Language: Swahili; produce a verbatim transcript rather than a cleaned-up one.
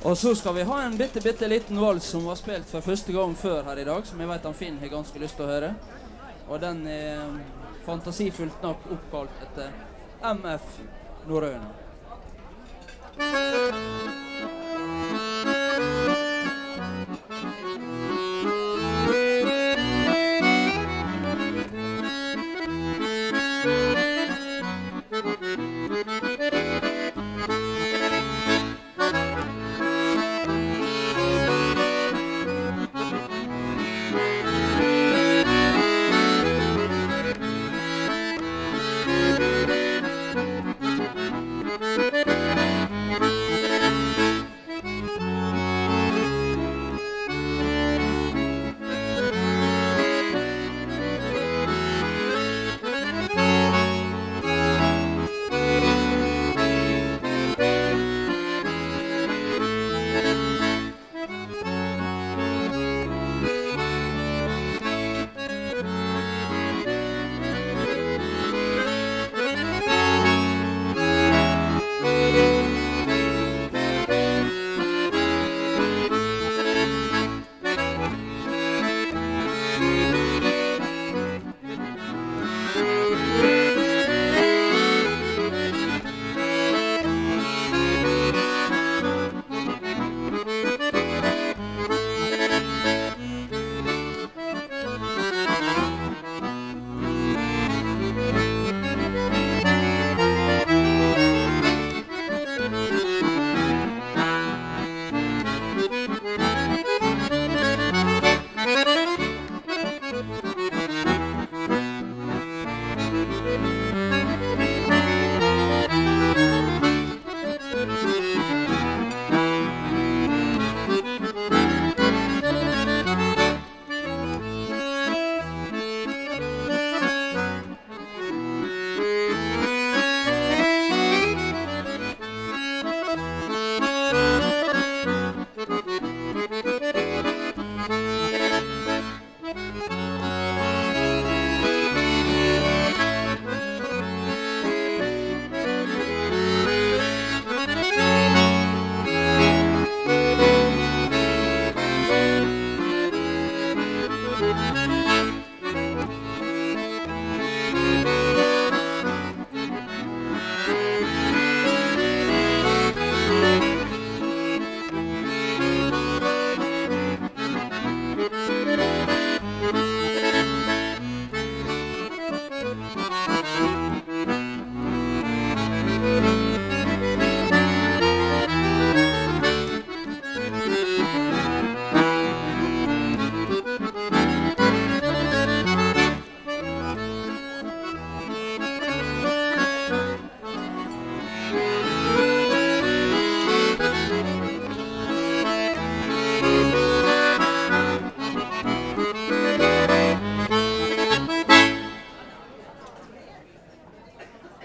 Og så skal vi ha en bitte, bitte liten vals som var spilt for første gang før her i dag, som jeg vet han Finn har ganske lyst til å høre. Og den er fantasifullt nok oppkalt etter M F Norrøna.